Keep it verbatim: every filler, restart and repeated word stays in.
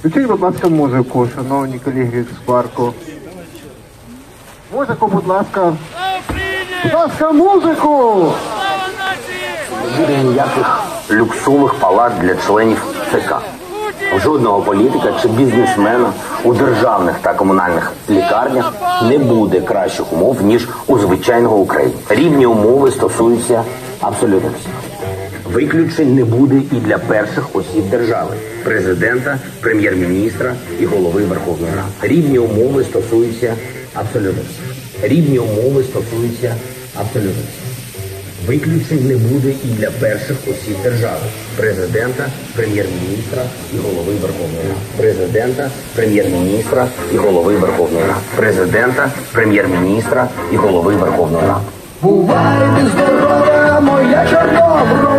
Включіть, будь ласка, музику, шановні колеги з парку. Музику, будь ласка. Будь ласка, музику! Не буде ніяких люксових палат для членів ЦК. У жодного політика чи бізнесмена у державних та комунальних лікарнях не буде кращих умов, ніж у звичайного українця. Рівні умови стосуються абсолютно всіх. Виключень не буде і для перших осіб держави – президента, прем'єр-міністра і голови Верховної Ради. Рівні умови стосуються абсолютно всіх. Рівні умови стосуються абсолютно всіх. Виключень не буде і для перших осіб держави – президента, прем'єр-міністра і голови Верховної Ради. Президента, прем'єр-міністра і голови Верховної Ради. Президента, прем'єр-міністра і голови Верховної Ради. Бувай ти здорова, моя Чорноброва!